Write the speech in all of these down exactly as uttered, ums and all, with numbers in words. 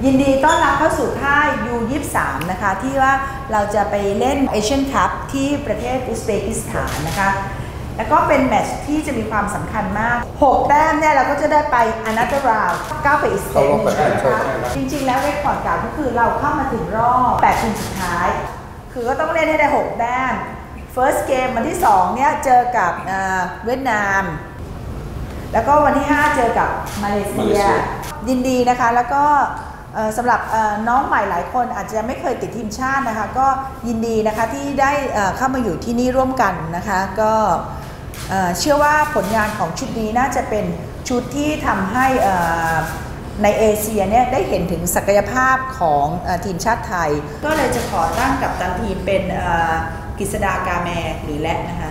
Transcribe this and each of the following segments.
ยินดีต้อนรับเข้าสู่ค่าย ยู ยี่สิบสาม นะคะที่ว่าเราจะไปเล่นเอเชียนคัพที่ประเทศอุซเบกิสถานนะคะแล้วก็เป็นแมตช์ที่จะมีความสำคัญมากหกแต้มเนี่ยเราก็จะได้ไป another round ก้าวไปอีกสเต็ปนึงนะคะจริงๆแล้วเรคคอร์ดเก่าก็คือเราเข้ามาถึงรอบแปดทีมสุดท้ายคือก็ต้องเล่นให้ได้หกแต้ม first game วันที่สองเนี่ยเจอกับเวียดนามแล้วก็วันที่ห้าเจอกับมาเลเซียยินดีนะคะแล้วก็สำหรับน้องใหม่หลายคนอาจจะไม่เคยติดทีมชาตินะคะก็ยินดีนะคะที่ได้เข้ามาอยู่ที่นี่ร่วมกันนะคะก็เชื่อว่าผลงานของชุดนี้น่าจะเป็นชุดที่ทำให้ในเอเชียเนี่ยได้เห็นถึงศักยภาพของทีมชาติไทยก็เลยจะขอตั้งกับตันทีมเป็นกฤษดากาแมหรือและนะคะ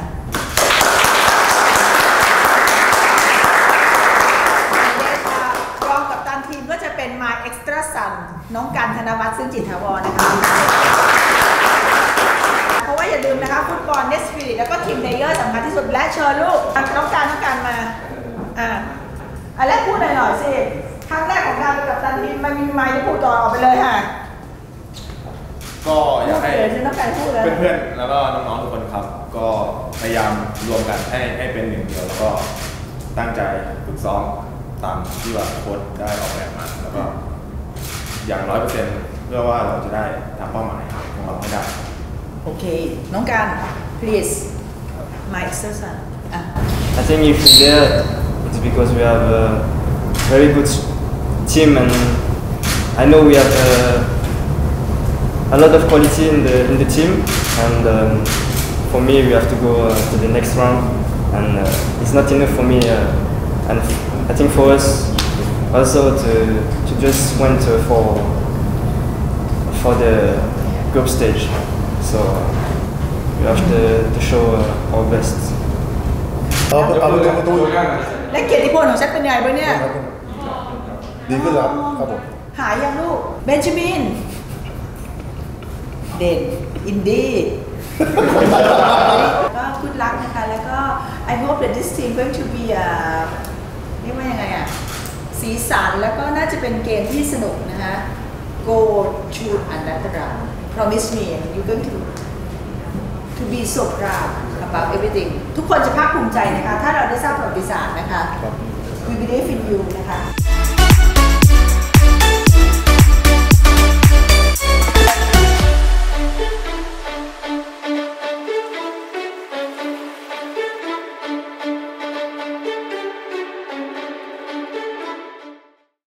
ก็จะเป็น My Extra Son น้องกันธนวัฒน์ซึ่งจิตถาวรนะคะเพราะว่าอย่าลืมนะคะฟุตบอลเนสฟิลิตแล้วก็ทีมเลเยอร์สำคัญที่สุดและเชิญลูกน้องการน้องการมาอ่าอันแรกพูดหน่อยหน่อยสิครั้งแรกของการเป็นกัปตันทีมมันมีไมค์ที่พูดต่อออกไปเลยค่ะก็อยากให้เพื่อนๆแล้วก็น้องๆทุกคนครับก็พยายามรวมกันให้ให้เป็นหนึ่งเดียวแล้วก็ตั้งใจฝึกซ้อมตามที่ว่าโค้ชได้ออกแบบมาแล้วก็อย่างร้อยเปอร์เซ็นต์เพื่อว่าเราจะได้ทำเป้าหมายของเราให้ได้โอเคน้องการ please my exercise I think if we're there it's because we have a very good team and I know we have a, a lot of quality in the in the team and um, for me we have to go uh, to the next round and uh, it's not enough for me uh, and I think for us also to to just went uh, for for the group stage, so we have to, to show uh, our best. เอาเอาประตูประตูและเกียรติพลของฉันเป็นไงบ้างเนี่ยดีขึ้นแล้วครับผมหายยังลูกเบนจามินเด่นอินดี้ก็good luckนะคะแล้วก็ I hope that this team going to be aเรียกว่ายังไงอ่ะสีสันแล้วก็น่าจะเป็นเกมที่สนุกนะคะ Go to another round Promise me you're going to to be so proud about everything ทุกคนจะภาคภูมิใจนะคะถ้าเราได้ทราบประวัติศาสตร์นะคะ We believe in you นะคะ